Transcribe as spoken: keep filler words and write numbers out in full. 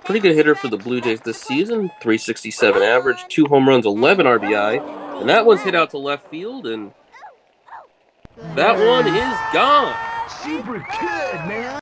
pretty good hitter for the Blue Jays this season. three sixty-seven average, two home runs, eleven R B I. And that one's hit out to left field, and that one is gone. Super good, man.